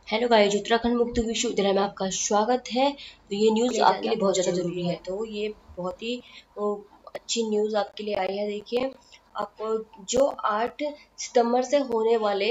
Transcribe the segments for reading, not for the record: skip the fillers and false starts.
Hello guys, Uttarakhand मुक्त विश्वविद्यालय में आपका स्वागत है। तो ये न्यूज़ आपके लिए बहुत ज़्यादा ज़रूरी है। तो ये बहुत ही अच्छी न्यूज़ आपके लिए आई है। देखिए, आपको जो 8 सितंबर से होने वाले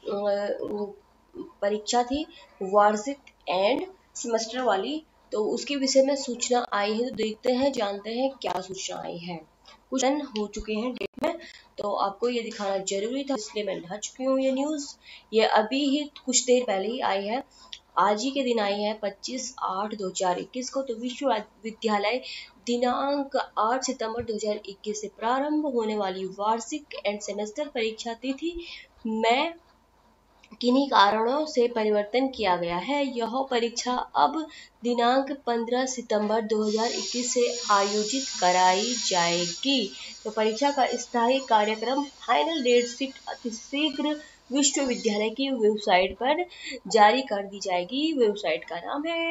परीक्षा थी, वार्षिक एंड सेमेस्टर वाली, तो उसके विषय में सूचना आई है। तो देखते हैं, जानते हैं क्या सूचना आई है। कुछ दिन हो चुके हैं डेट में, तो आपको ये दिखाना जरूरी था, इसलिए मैं ला चुकी हूँ ये न्यूज़। ये अभी ही कुछ देर पहले ही आई है, आज ही के दिन आई है 25/8/2021 को। तो विश्वविद्यालय दिनांक 8 सितंबर 2021 से प्रारंभ होने वाली वार्षिक एंड सेमेस्टर परीक्षा तिथि में किन्हीं कारणों से परिवर्तन किया गया है। यह परीक्षा अब दिनांक 15 सितंबर 2021 से आयोजित कराई जाएगी। तो परीक्षा का स्थायी कार्यक्रम फाइनल डेट शीट अतिशीघ्र विश्वविद्यालय की वेबसाइट पर जारी कर दी जाएगी। वेबसाइट का नाम है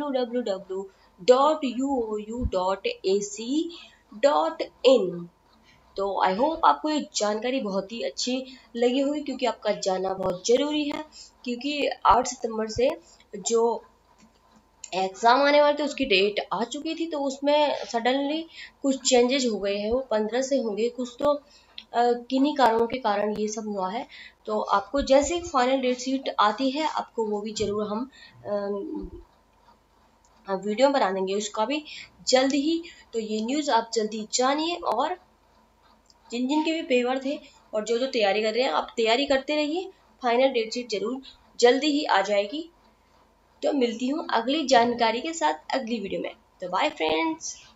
www.uou.ac.in। तो आई होप आपको ये जानकारी बहुत ही अच्छी लगी हुई, क्योंकि आपका जानना बहुत जरूरी है। क्योंकि 8 सितंबर से जो एग्जाम आने वाले थे उसकी डेट आ चुकी थी, तो उसमें सडनली कुछ चेंजेस हो गए हैं। वो 15 से होंगे कुछ, तो किन्हीं कारणों के कारण ये सब हुआ है। तो आपको जैसे फाइनल डेट शीट आती है, आपको वो भी जरूर हम वीडियो बना देंगे उसका भी जल्द ही। तो ये न्यूज़ आप जल्दी जानिए, और जिन जिन के भी पेपर थे और जो जो तैयारी कर रहे हैं, आप तैयारी करते रहिए। फाइनल डेट शीट जरूर जल्दी ही आ जाएगी। तो मिलती हूँ अगली जानकारी के साथ अगली वीडियो में। तो बाय फ्रेंड्स।